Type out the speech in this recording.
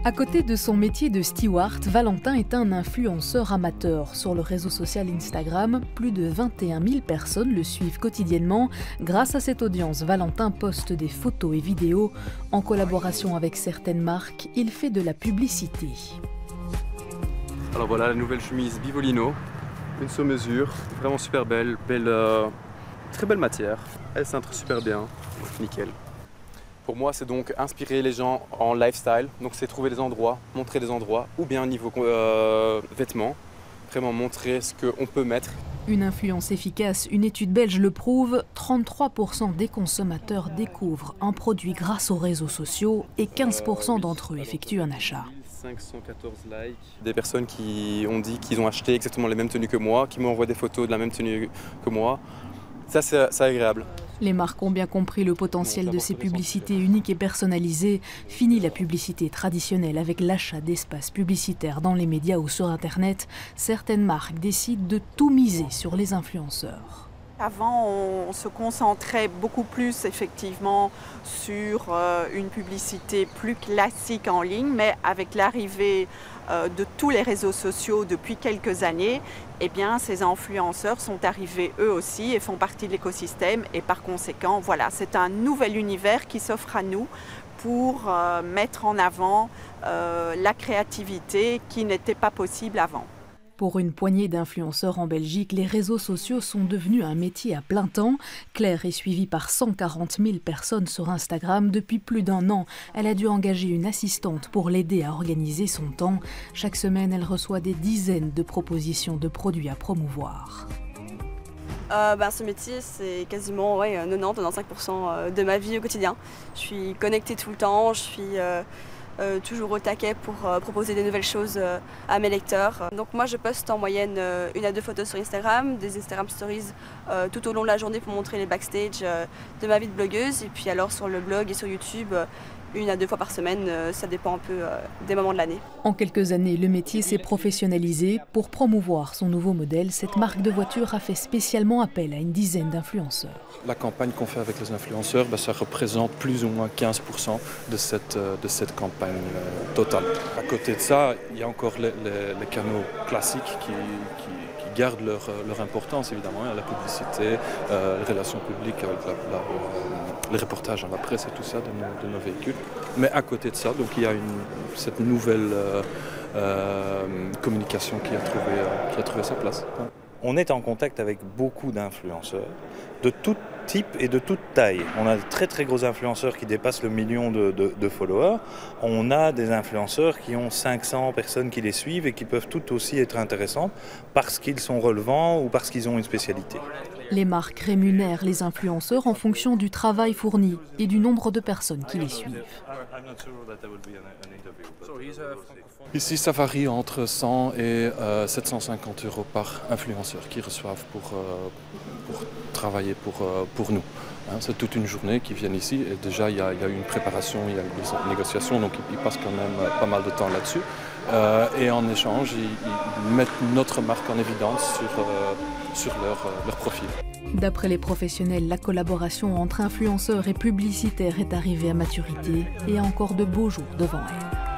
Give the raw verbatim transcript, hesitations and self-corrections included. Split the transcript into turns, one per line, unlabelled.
À côté de son métier de steward, Valentin est un influenceur amateur. Sur le réseau social Instagram, plus de vingt et un mille personnes le suivent quotidiennement. Grâce à cette audience, Valentin poste des photos et vidéos. En collaboration avec certaines marques, il fait de la publicité.
Alors voilà la nouvelle chemise Bivolino, une sur mesure, vraiment super belle, belle euh, très belle matière. Elle cintre super bien, nickel. Pour moi, c'est donc inspirer les gens en lifestyle, donc c'est trouver des endroits, montrer des endroits, ou bien niveau euh, vêtements, vraiment montrer ce qu'on peut mettre.
Une influence efficace, une étude belge le prouve, trente-trois pour cent des consommateurs découvrent un produit grâce aux réseaux sociaux et quinze pour cent d'entre eux effectuent un achat.
cinq cent quatorze likes. Des personnes qui ont dit qu'ils ont acheté exactement les mêmes tenues que moi, qui m'envoient des photos de la même tenue que moi. Ça, c'est agréable.
Les marques ont bien compris le potentiel de ces publicités uniques et personnalisées. Fini la publicité traditionnelle avec l'achat d'espaces publicitaires dans les médias ou sur Internet. Certaines marques décident de tout miser sur les influenceurs.
Avant, on se concentrait beaucoup plus effectivement sur euh, une publicité plus classique en ligne, mais avec l'arrivée euh, de tous les réseaux sociaux depuis quelques années, eh bien, ces influenceurs sont arrivés eux aussi et font partie de l'écosystème et par conséquent, voilà, c'est un nouvel univers qui s'offre à nous pour euh, mettre en avant euh, la créativité qui n'était pas possible avant.
Pour une poignée d'influenceurs en Belgique, les réseaux sociaux sont devenus un métier à plein temps. Claire est suivie par cent quarante mille personnes sur Instagram depuis plus d'un an. Elle a dû engager une assistante pour l'aider à organiser son temps. Chaque semaine, elle reçoit des dizaines de propositions de produits à promouvoir.
Euh, ben, ce métier, c'est quasiment ouais, quatre-vingt-dix à quatre-vingt-quinze pour cent de ma vie au quotidien. Je suis connectée tout le temps, je suis euh, euh, toujours au taquet pour euh, proposer des nouvelles choses euh, à mes lecteurs. Donc moi, je poste en moyenne euh, une à deux photos sur Instagram, des Instagram Stories euh, tout au long de la journée pour montrer les backstage euh, de ma vie de blogueuse. Et puis alors sur le blog et sur YouTube, euh, une à deux fois par semaine, euh, ça dépend un peu euh, des moments de l'année.
En quelques années, le métier s'est professionnalisé. Pour promouvoir son nouveau modèle, cette marque de voiture a fait spécialement appel à une dizaine d'influenceurs.
La campagne qu'on fait avec les influenceurs, ben, ça représente plus ou moins quinze pour cent de cette, de cette campagne euh, totale. À côté de ça, il y a encore les, les, les canaux classiques qui, qui, qui gardent leur, leur importance, évidemment, la publicité, euh, les relations publiques, avec la, la, euh, les reportages dans la presse et tout ça de nos, de nos véhicules. Mais à côté de ça, donc, il y a une, cette nouvelle euh, euh, communication qui a, trouvé, euh, qui a trouvé sa place. Ouais.
On est en contact avec beaucoup d'influenceurs de tout type et de toute taille. On a de très très gros influenceurs qui dépassent le million de, de, de followers. On a des influenceurs qui ont cinq cents personnes qui les suivent et qui peuvent tout aussi être intéressants parce qu'ils sont relevants ou parce qu'ils ont une spécialité.
Les marques rémunèrent les influenceurs en fonction du travail fourni et du nombre de personnes qui les suivent.
Ici, ça varie entre cent et euh, sept cent cinquante euros par influenceur qu'ils reçoivent pour, euh, pour travailler pour, euh, pour nous. Hein, c'est toute une journée qu'ils viennent ici et déjà il y, y a eu une préparation, il y a eu des négociations, donc ils, ils passent quand même pas mal de temps là-dessus. Euh, et en échange, ils, ils mettent notre marque en évidence sur, euh, sur leur, euh, leur profil.
D'après les professionnels, la collaboration entre influenceurs et publicitaires est arrivée à maturité et a encore de beaux jours devant elle.